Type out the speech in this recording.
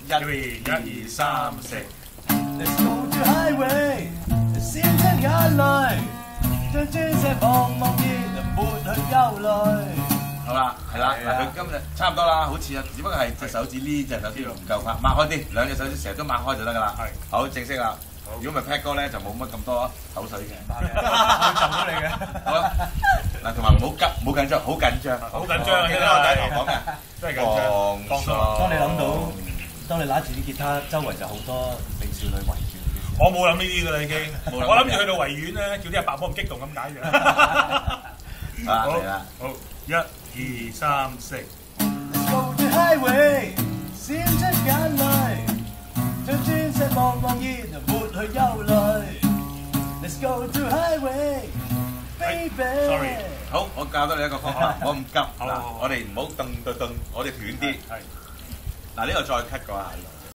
2、3、4。 Let's go to highway， 閃出眼淚，將專石茫茫熱，抹去憂慮。 好啦，係啦，嗱佢今日差唔多啦，好似啊，只不過係隻手指呢隻手指唔夠拍，擘開啲，兩隻手指成日都擘開就得㗎啦。係，好正式啦。如果唔係 Pat 哥咧，就冇乜咁多口水嘅。 會浸到你嘅。 好啦，嗱同埋唔好急，唔好緊張，好緊張， 好緊張啊！ 記得我第一堂講嘅， 真係緊張。 放鬆。 當你諗到，當你揦住啲吉他，周圍就好多美少女圍住你嘅時候。 我冇諗呢啲㗎啦，已經。我諗住去到維園咧，叫啲阿伯幫咁激動咁解嘅。 好嚟啦， 好，1、2、3、4。 Let's go to highway， 閃出眼淚，將專石茫茫熱，抹去憂慮。Let's go to highway，baby。 好，我教多你一個方法，我唔急，嗱，我哋唔好蹬，我哋斷啲。係。嗱呢個再 cut 嗰下。